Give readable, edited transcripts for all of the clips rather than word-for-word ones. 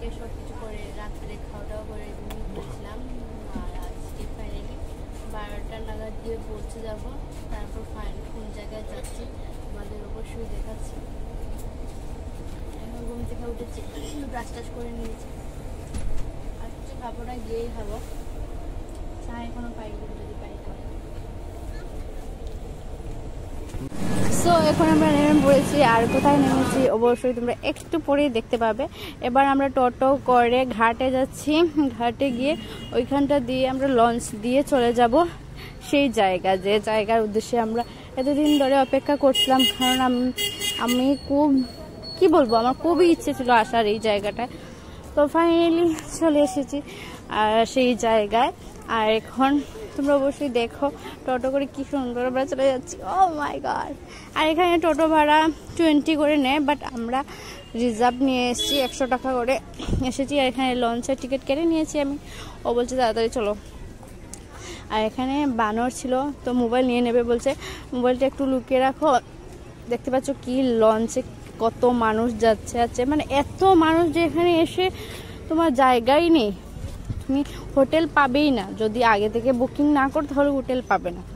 সব কিছু করে রাত্রে খাওয়া দাওয়া করে ঘুমিয়েছিলাম। আর আজকে ফাইনালি 12টা নাগাদ দিয়ে পৌঁছে যাব। তারপর ফাইনালি কোন জায়গায় যাচ্ছি আমাদের অবশ্যই দেখাচ্ছি। এখন ঘুম থেকে উঠেছি, ব্রাশ টাশ করে নিয়েছি, আর কিছু খাবো না, গিয়েই খাবো। চা এখনো পাইনি, যদি পাই খাবো। সো এখন আমরা নেমে পড়েছি। আর কোথায় নেমেছি অবশ্যই তোমরা একটু পরেই দেখতে পাবে। এবার আমরা টোটো করে ঘাটে যাচ্ছি। ঘাটে গিয়ে ওইখানটা দিয়ে আমরা লঞ্চ দিয়ে চলে যাব সেই জায়গা, যে জায়গার উদ্দেশ্যে আমরা এতদিন ধরে অপেক্ষা করছিলাম। কারণ আমি খুব কি বলবো, আমার খুবই ইচ্ছে ছিল আসার এই জায়গাটায়। তো ফাইনালি চলে এসেছি সেই জায়গায়। আর এখন তোমরা অবশ্যই দেখো টোটো করে কি সুন্দর আমরা চলে যাচ্ছি। ও মাই গড! আর এখানে টোটো ভাড়া 20 করে নেয়, বাট আমরা রিজার্ভ নিয়ে এসেছি, 100 টাকা করে এসেছি। আর এখানে লঞ্চের টিকিট কেটে নিয়েছি আমি। ও বলছে তাড়াতাড়ি চলো। আর এখানে বানর ছিল, তো মোবাইল নিয়ে নেবে বলছে, মোবাইলটা একটু লুকিয়ে রাখো। দেখতে পাচ্ছ কি লঞ্চে কত মানুষ যাচ্ছে আছে, মানে এত মানুষ যে এখানে এসে তোমার জায়গাই নেই, তুমি হোটেল পাবেই না। যদি আগে থেকে বুকিং না করো তাহলে হোটেল পাবে না।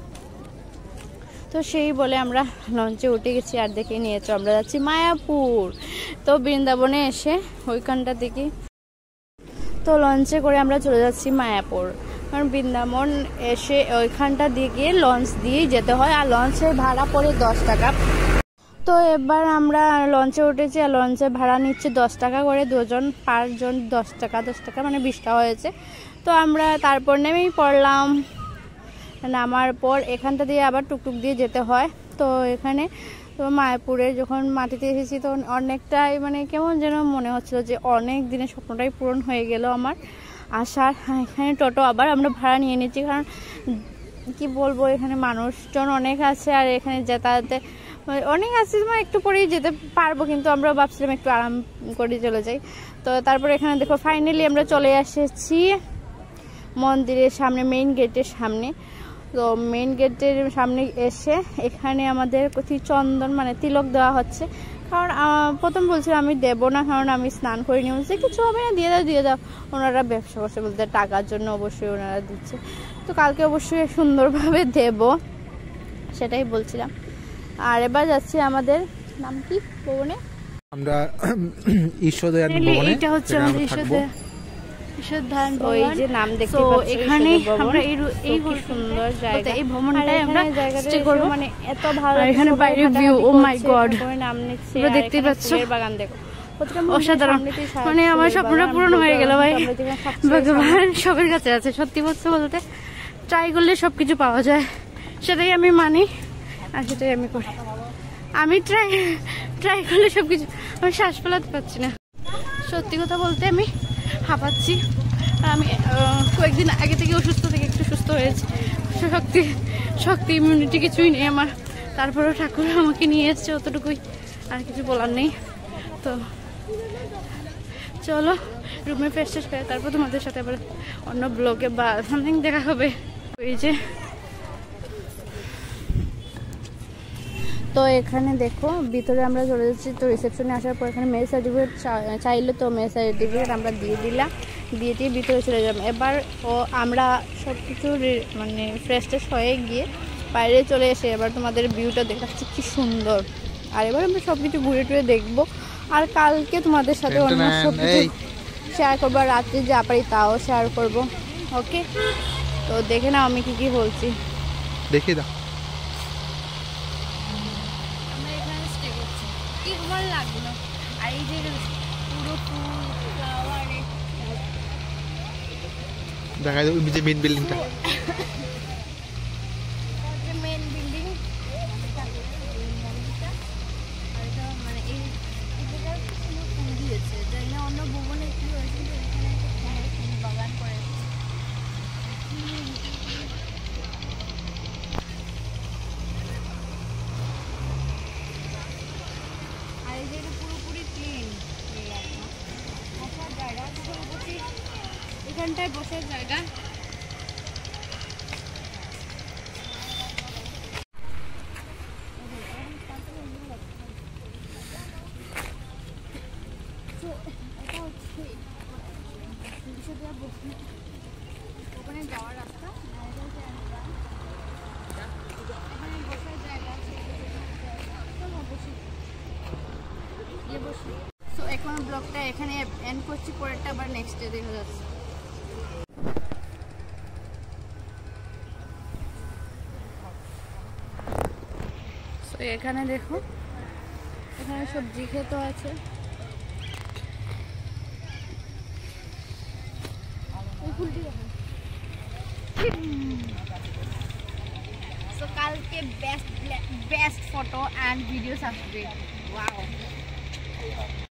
তো সেই বলে আমরা লঞ্চে উঠে গেছি। আর দেখে নিয়েছো আমরা যাচ্ছি মায়াপুর। তো বৃন্দাবনে এসে ওইখানটা থেকে তো লঞ্চে করে আমরা চলে যাচ্ছি মায়াপুর। কারণ বৃন্দাবন এসে ওইখানটা দিয়ে গিয়ে লঞ্চ দিয়েই যেতে হয়। আর লঞ্চের ভাড়া পড়ে 10 টাকা। তো এবার আমরা লঞ্চে উঠেছি। আর লঞ্চে ভাড়া নিচ্ছে 10 টাকা করে, দুজন পাঁচজন 10 টাকা মানে 20 টাকা হয়েছে। তো আমরা তারপর নেমেই পড়লাম। নামার পর এখানটা দিয়ে আবার টুকটুক দিয়ে যেতে হয়। তো এখানে তো মায়াপুরে যখন মাটিতে এসেছি তো অনেকটাই মানে কেমন যেন মনে হচ্ছিল যে অনেক দিনের স্বপ্নটাই পূরণ হয়ে গেল আমার আসার। এখানে টোটো আবার আমরা ভাড়া নিয়ে নিচ্ছি, কারণ কি বলবো এখানে মানুষজন অনেক আছে। আর এখানে যাতায়াতে অনেক আছে, মানে একটু পরেই যেতে পারবো, কিন্তু আমরা ভাবছিলাম একটু আরাম করে চলে যাই। তো তারপর এখানে দেখো ফাইনালি আমরা চলে এসেছি মন্দিরের সামনে, মেইন গেটের সামনে। তো মেইন গেটের সামনে এসে এখানে আমাদের চন্দন মানে তিলক দেওয়া হচ্ছে। কারণ প্রথম বলছিলাম আমি দেবো না, কারণ আমি স্নান করে নিয়ে বলছি কিছু হবে না, দিয়ে দাও। ওনারা ব্যবসা করছে বলতে টাকার জন্য অবশ্যই ওনারা দিচ্ছে। তো কালকে অবশ্যই সুন্দরভাবে দেব, সেটাই বলছিলাম। আর এবার যাচ্ছি আমাদের নাম কি ভবনে, আমরা ঈশ্বরদয়ান ভবনে। এটা হচ্ছে আমাদের ঈশ্বরদয়ান ভবন, ওই যে নাম দেখতে পাচ্ছ। এখানে আমরা এই সুন্দর জায়গা, এই ভবনটায় আমরা স্টে করব। মানে এত ভালো, এখানে বাইরের ভিউ, ও মাই গড! নাম নিচ্ছে, তোমরা দেখতে পাচ্ছ বাগান দেখো, অসাধারণ। মানে আমার স্বপ্নটা পূরণ হয়ে গেল ভাই। ভগবান সবের কাছে আছে, সত্যি বলতে ট্রাই করলে সবকিছু পাওয়া যায়, সেটাই আমি মানি আর সেটাই আমি করি। আমি ট্রাই করলে সবকিছু, আমি শ্বাস ফেলাতে পারছি না। সত্যি কথা বলতে আমি হাঁপাচ্ছি। আমি কয়েকদিন আগে থেকে অসুস্থ থেকে একটু সুস্থ হয়েছি। শক্তি ইমিউনিটি কিছুই নেই আমার। তারপরেও ঠাকুর আমাকে নিয়ে এসছে, অতটুকুই, আর কিছু বলার নেই। তো চলো রুমে ফ্রেশ করে তারপর তোমাদের সাথে আবার অন্য ব্লগে বা সামথিং দেখা হবে। এই যে তো এখানে দেখো ভিতরে আমরা চলে যাচ্ছি। তো রিসেপশনে আসার পর এখানে মেয়ে সার্টিফিকেট চাইলে, তো মেয়ে সার্টিফিকেট আমরা দিয়ে দিলাম, দিয়ে ভিতরে চলে যাবো। এবার আমরা সব কিছু মানে ফ্রেশ হয়ে গিয়ে বাইরে চলে এসে এবার তোমাদের ভিউটা দেখাচ্ছি কি সুন্দর। আর এবার আমরা সব কিছু ঘুরে টুরে দেখবো। আর কালকে তোমাদের সাথে অন্য সব কিছু শেয়ার করবো, আর রাত্রে যা পারি তাও শেয়ার করবো। ওকে, তো দেখে নাও আমি কি বলছি, দেখে দাও। লাগলো আর এই যে পুরো ফুল ফ্লাওয়ারে দেখা যায় ওই যে মেইন বিল্ডিংটা, মেইন বিল্ডিং। আর এটা মানে এই জায়গায় খুব ফুল দিয়েছে, যাই না অন্য ভবনে কি হয়েছে, এখানে একটা ফুল বাগান করে। এখানটায় বসার জায়গা। এটা হচ্ছে ওখানে যাওয়ার রাস্তা এখানে বসার জায়গা আছে। তো এখন ব্লগটা এখানে এন্ড করছি, পরেরটা আবার নেক্সট ডে দেখা যাচ্ছে। তো এখানে দেখো, এখানে সবজি ক্ষেতও আছে। তো কালকে বেস্ট ফটো অ্যান্ড ভিডিওস আসবে। ওয়াও।